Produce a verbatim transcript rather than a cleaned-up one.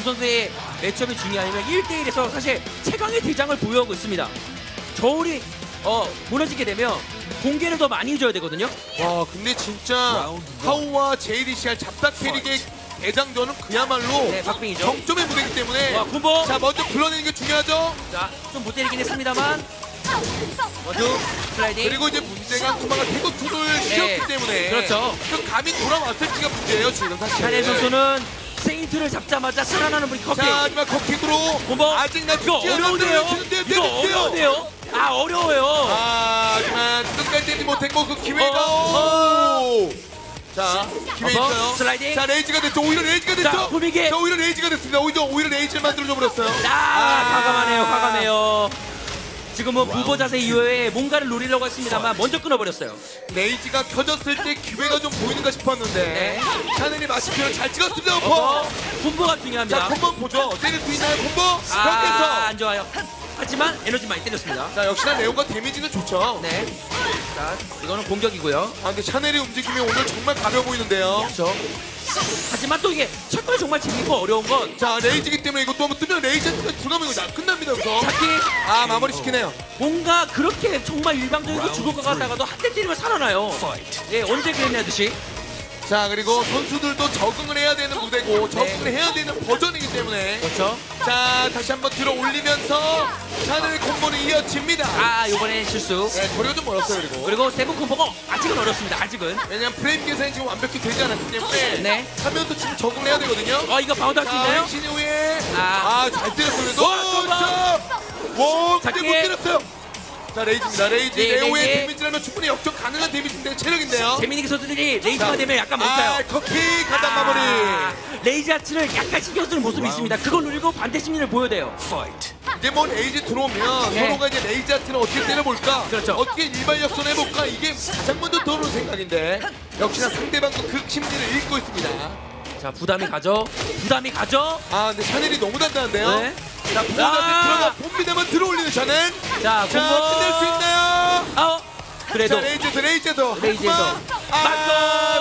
선수의 매치업이 중요하냐면 일 대 일에서 사실 최강의 대장을 보유하고 있습니다. 저울이 어, 무너지게 되면 공개를 더 많이 줘야 되거든요. 와 근데 진짜 하우와 제이디씨알 잡닥 캐릭의 대장전은 그야말로 네, 박빙이죠. 정점의 무대이기 때문에 와, 콤보. 자 먼저 불러내는 게 중요하죠. 자, 좀 못 때리긴 했습니다만 먼저 슬라이딩. 그리고 이제 문제가 쿠마가 대거 투도를 씌웠기 때문에 그렇죠. 그 감이 돌아왔을지가 문제예요 지금 사실. 샤넬 선수는 세인트를 잡자마자 살아나는 분이 커피. 자 하지만 커킥으로 콤보. 아직 나 이거 죽지 어려운데요? 않았는데요. 이거 어려운데요? 아, 어려워요. 아 하지만 끝까지 때리지 못했고 그 기회가 어, 오! 자 기회 어서, 있어요. 슬라이딩. 자 레이지가 됐죠. 오히려 레이지가 자, 됐죠. 후미기. 자 오히려 레이지가 됐습니다. 오히려 오히려 레이지를 만들어줘 버렸어요. 아, 과감하네요, 과감해요. 지금은 부보 자세 이후에 뭔가를 노리려고 했습니다만 먼저 끊어버렸어요. 레이지가 켜졌을 때 기회가 좀 보이는가 싶었는데 네. 샤넬이 마시표를 잘 찍었습니다. 어, 콤보. 콤보가 자 중요합니다. 콤보 보죠. 때릴 수 있나요 콤보? 아, 벽에서. 안 좋아요. 하지만 에너지 많이 때렸습니다. 자 역시나 레오가 데미지는 좋죠. 네. 자, 이거는 공격이고요. 아 근데 샤넬의 움직임이 오늘 정말 가벼워 보이는데요. 그렇죠. 하지만 또 이게 첫번에 정말 재밌고 어려운 건 자 레이지기 때문에 이것도 한번 뜨면 레이지가 들어가면 이거 나- 끝납니다 여기서. 자키 아 마무리 시키네요. 뭔가 그렇게 정말 일방적이고 죽을 것 같다가도 한 대 때리면 살아나요. 예, 언제 그랬냐듯이. 자 그리고 선수들도 적응을 해야 되는 무대고 적응을 해야 되는 버전이기 때문에 그렇죠. 자 다시 한번 들어 올리면서 샤넬의 콤보는 이어집니다. 아, 이번엔 실수. 네 거리가 좀 멀었어요 그리고. 그리고 세븐 콤보가 아직은 어렵습니다. 아직은. 왜냐면 프레임 계산이 지금 완벽히 되지 않았기 때문에 네. 하면서 지금 적응을 해야 되거든요. 어, 이거 바운드 할 수 자 있나요? 신 이후에 아. 아잘 때렸어요. 와, 와 자, 근데 못 기회. 때렸어요. 자 레이지입니다. 레이지 네, 레오의 레이지. 데미지라면 충분히 역전 가능한 데미지인데 체력인데요. 재민이 선수들이 레이즈가 되면 약간 아 멈춰요. 커킥 가단 마무리. 아, 레이즈 아츠를 약간 신경 쓰는 모습이 있습니다. 그걸 누리고 반대 심리를 보여야 돼요. 이제 뭐 레이지 들어오면 네. 서로가 이제 레이지 아트는 어떻게 때려볼까? 그렇죠. 어떻게 일발 역전 해볼까? 이게 가장 먼저 들어오는 생각인데 역시나 상대방도 그 심리를 읽고 있습니다. 자, 부담이 가죠. 부담이 가죠. 아 근데 샤넬이 너무 단단한데요? 네. 자 부모한테 아. 들어가 봅니다만 들어올리는 샤넬. 자, 자 콤보. 끝낼 수 있나요? 아, 그래도 자 레이지에서 레이지에서 레이지에서 아, 맞고